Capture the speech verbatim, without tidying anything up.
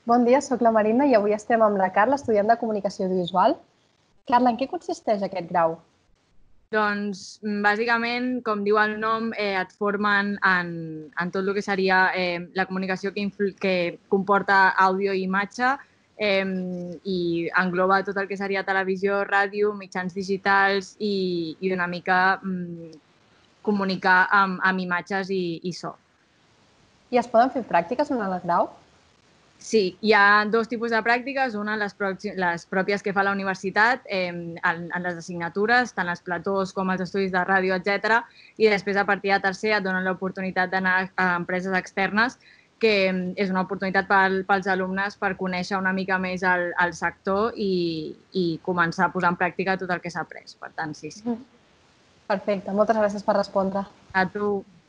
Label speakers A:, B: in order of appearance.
A: Bon dia, soc la Marina i avui estem amb la Carla, estudiant de Comunicació Audiovisual. Carla, en què consisteix aquest grau?
B: Doncs, bàsicament, com diu el nom, eh, et formen en, en tot el que seria eh, la comunicació que, que comporta àudio i imatge eh, i engloba tot el que seria televisió, ràdio, mitjans digitals i, i una mica mm, comunicar amb, amb imatges i, i so.
A: I es poden fer pràctiques durant el grau?
B: Sí, hi ha dos tipus de pràctiques, una les, les pròpies que fa la universitat eh, en, en les assignatures, tant els platós com els estudis de ràdio, etcètera. I després, a partir de tercer, et donen l'oportunitat d'anar a empreses externes, que és una oportunitat pel, pels alumnes per conèixer una mica més el, el sector i, i començar a posar en pràctica tot el que s'ha après. Per tant, sí, sí.
A: Perfecte, moltes gràcies per respondre.
B: A tu.